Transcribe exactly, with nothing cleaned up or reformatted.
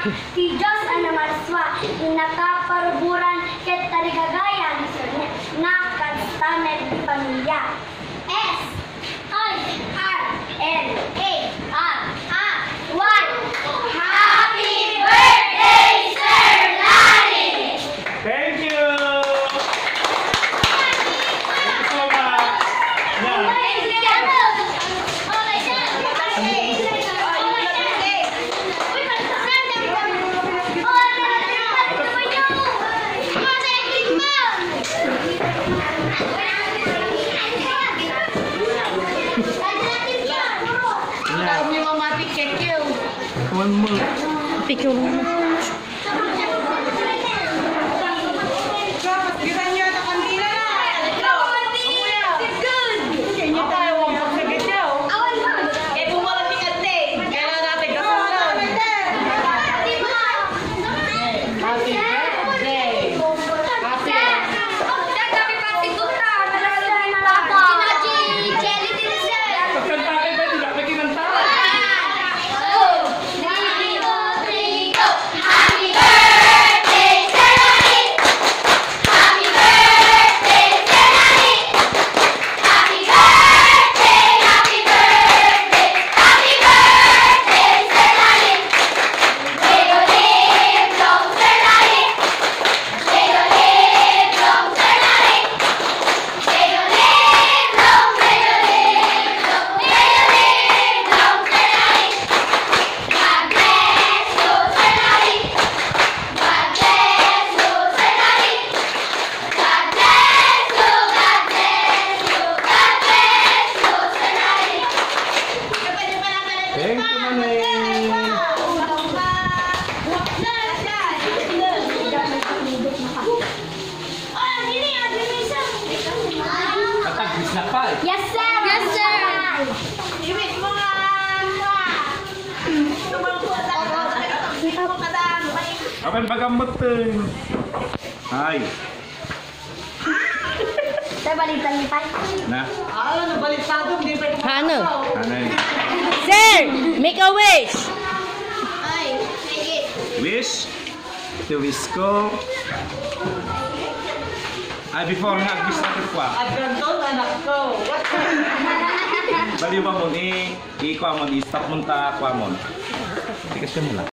ti Diyos ang namarswa, nakaparuburan ket tarigagayan, nakastamet di pamilya. S I R L A R A Y. Happy birthday, Sir Larry! Thank you! Thank you so much! Yeah. One more. Picture mo. Thank you, Mami. Katagis na pa eh. Yes, sir! Yes, sir! Kapan pagamot eh. Hi. Sir, balitan ni Pai. Na. Ano? Anay. Sir, make a wish. Ay, sige. Wish. Ito wish ko. Ay, before nga wish na ito kwa. Baliw ba mo ni? Ikuha mo ni. Stop mo ta kwa mo. Tikas mo lang.